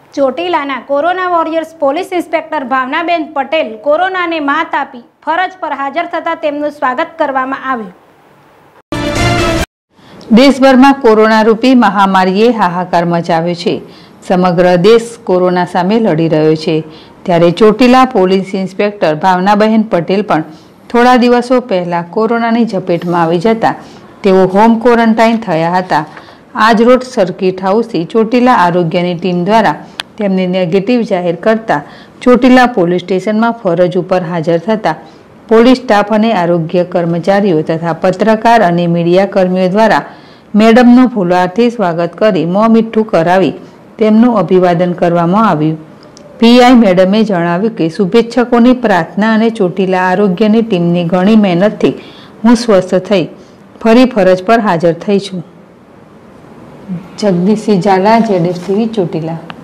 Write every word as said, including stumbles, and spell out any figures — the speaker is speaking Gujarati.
ચોટીલાના corona warriors police inspector Bhavnaben Patel કોરોનાને માત આપી ફરજ પર હાજર થતા તેમનું સ્વાગત કરવામાં આવ્યું। દેશભરમાં કોરોના રૂપી મહામારીએ હાહાકાર મચાવ્યો છે। સમગ્ર દેશ કોરોના સામે લડી રહ્યો છે, ત્યારે ચોટીલા પોલીસ ઇન્સ્પેક્ટર ભાવનાબેન પટેલ પણ થોડા દિવસો પહેલા કોરોનાની ઝપેટમાં આવી જતા તેઓ હોમ ક્વોરન્ટાઇન થયા હતા। આજ રોજ સર્કિટ હાઉસથી ચોટીલા આરોગ્યની ટીમ દ્વારા તેમને નેગેટિવ જાહેર કરતા ચોટીલા પોલીસ સ્ટેશનમાં ફરજ ઉપર હાજર થતા પોલીસ સ્ટાફ અને આરોગ્ય કર્મચારીઓ તથા પત્રકાર અને મીડિયા કર્મીઓ દ્વારા મેડમનું ફૂલહારથી સ્વાગત કરી મોં મીઠું કરાવી તેમનું અભિવાદન કરવામાં આવ્યું। પીઆઈ મેડમે જણાવ્યું કે શુભેચ્છકોની પ્રાર્થના અને ચોટીલા આરોગ્યની ટીમની ઘણી મહેનતથી હું સ્વસ્થ થઈ ફરી ફરજ પર હાજર થઈ છું। જગદીશસિંહ ઝાલા, જેડેશ ટીવી, ચોટીલા।